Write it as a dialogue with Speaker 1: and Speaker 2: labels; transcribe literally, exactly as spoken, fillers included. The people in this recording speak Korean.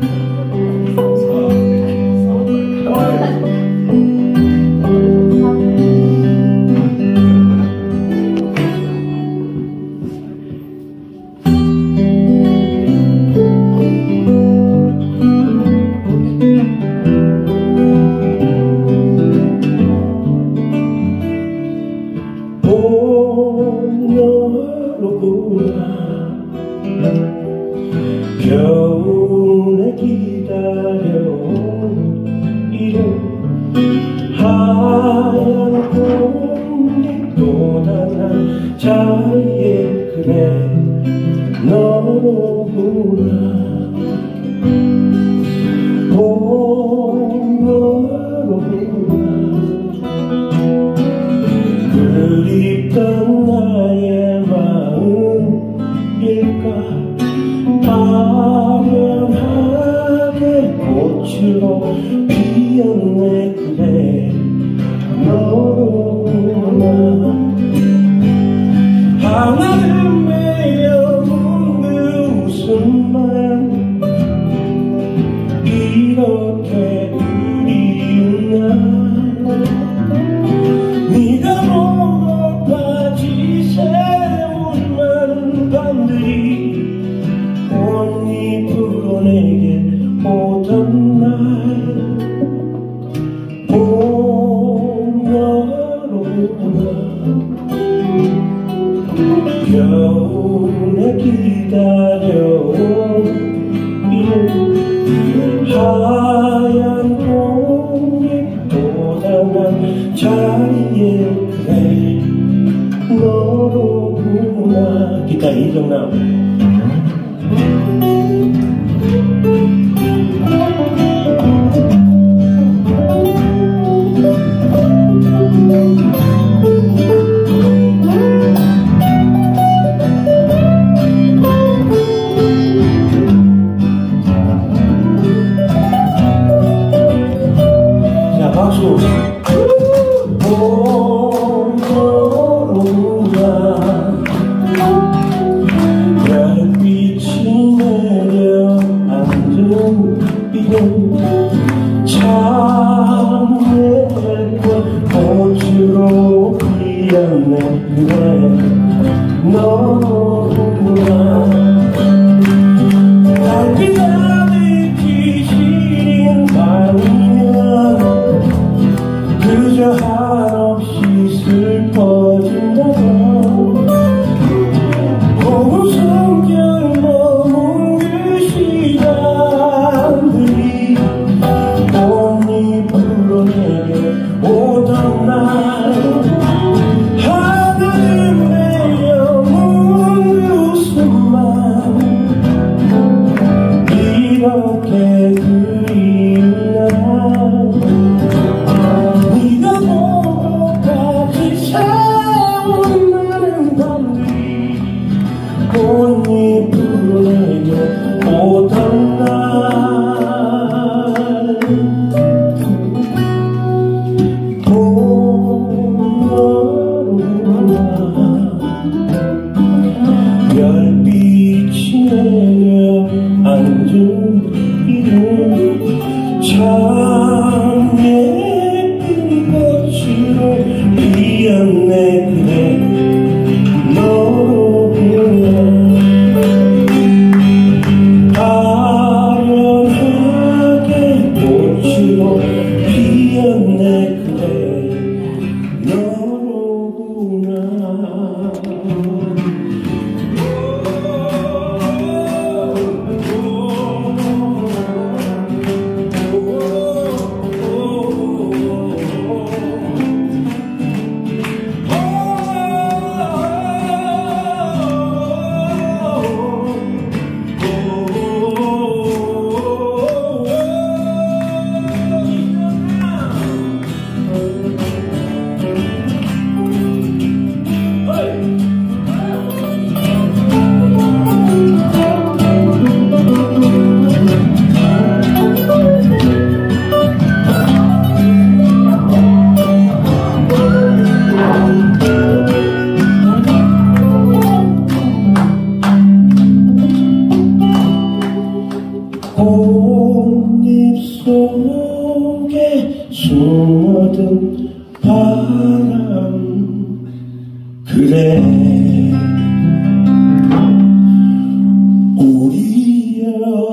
Speaker 1: 겨울에 기다려온 이름 하얀 꽃잎 돋아난 자리에 그래 너로구나 너로구나 그립던 나의 마음일까 아련하게 꽃으로 피었네 그래 너로구나 하나는 매여운 그 웃음만 이렇게 그리운 날 네가 보고까지 세운 많은 밤들이 꽃잎으로 내게 오던 날 봄여로구나 겨울에 기다려온 이름 하얀 꽃잎 돋아난 자리에 그래 너로구나 기타 이정남 별빛이 내려앉은 이름 참 예쁜 꽃으로 피었네 그래 너구나 달빛 아득히 시린 밤이면 그저 한없이 슬퍼진다고 고운 성경 머문 그 시간들이 꽃잎으로 내게 오던 날 하늘은 내려온 그 웃음만 이렇게 그리운 날 꽃잎으로 내게 오던 날 봄여로구나 별빛이 내려앉은 이름 참 예쁜 꽃으로 피었네 그래 너로구나 아련하게 꽃으로 피었네 그래 너로구나 꽃잎 속에 숨어든 바람 그래 우리여